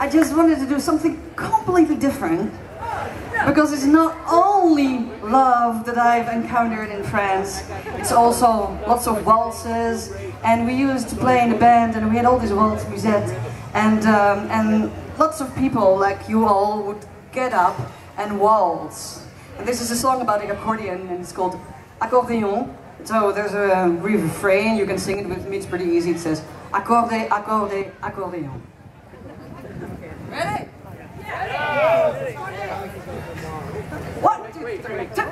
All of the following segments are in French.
I just wanted to do something completely different, because it's not only love that I've encountered in France, it's also lots of waltzes, and we used to play in a band and we had all these waltz musette, and lots of people like you all would get up and waltz. And this is a song about the accordion, and it's called Accordéon. So there's a refrain, you can sing it with me, it's pretty easy. It says, accordé, accordé, accordéon. Ready? Yeah. 1, 2, 3, 4.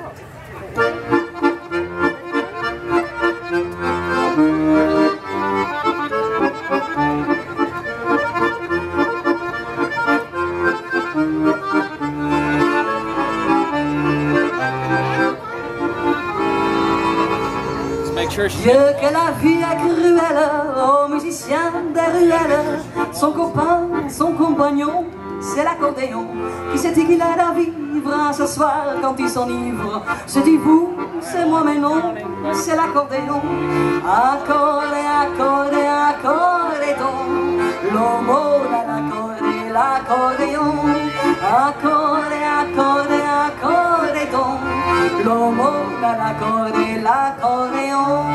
Dieu que la vie est cruelle aux musiciens des ruelles. Son copain, son compagnon, c'est l'accordéon qui s'est dit qu'il allait à vivre à s'asseoir quand il s'enivre. Se dit vous, c'est moi mais non, c'est l'accordéon. Accordé, accordé, accordé donc l'homo à l'accordé, l'accordéon. Accordé, accordé, accordé donc l'homo à l'accordé, l'accordéon.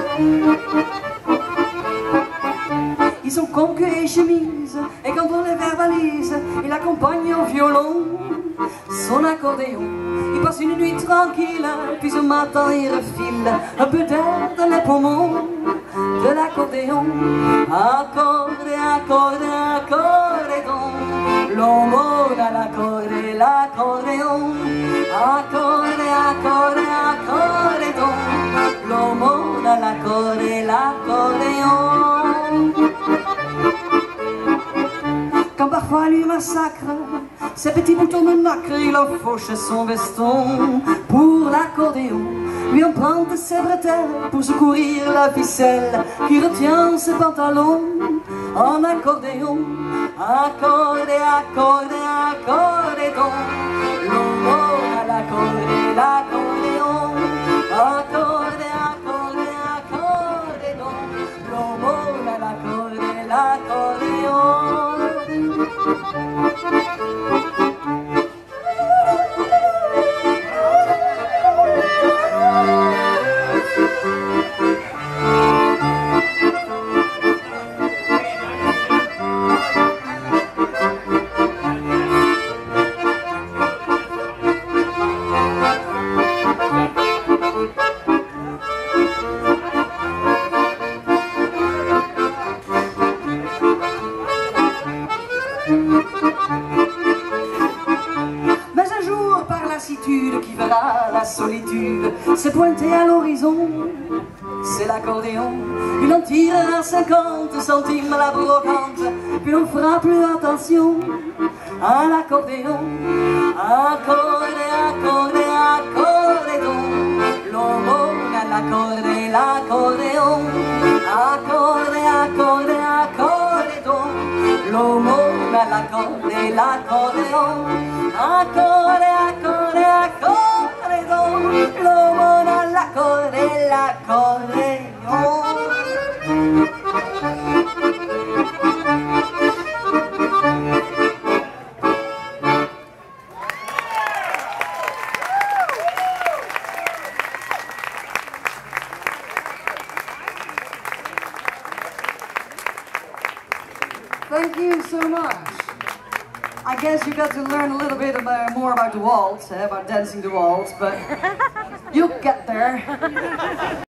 Ils sont con cul et chemise, et quand on les verbalise, il accompagne au violon son accordéon. Il passe une nuit tranquille, puis ce matin il refile un peu d'air dans les poumons de l'accordéon. Accordé, accordé, accordé donc l'homo à l'accordé, l'accordéon. Accordé, accordé, accordé donc l'homo à l'accordé, l'accordéon. Quand parfois lui massacre ses petits boutons de nacre, il enfourche son veston pour l'accordéon. Lui emprunte ses bretelles pour secourir la ficelle qui retient ses pantalons en accordéon. Accordé, accordé, accordé donc l'homo à l'accordé, l'accordéon. Accordé, accordé, accordé donc l'homo à l'accordé, l'accordéon. Mais un jour, par lassitude qui verra la solitude s'est pointé à l'horizon, c'est l'accordéon. Il en tirera 50 centimes la brocante, puis on fera plus attention à l'accordéon. Accordé, accordé, accordé donc l'homo à l'accordé, l'accordéon. Accordé, accordé, accordé donc l'homo à l'accordé, l'accordéon. Accordé, accordé, accordé donc l'homo à l'accordé, l'accordéon. Thank you so much. I guess you got to learn a little bit more about the waltz, about dancing the waltz, but you'll get there.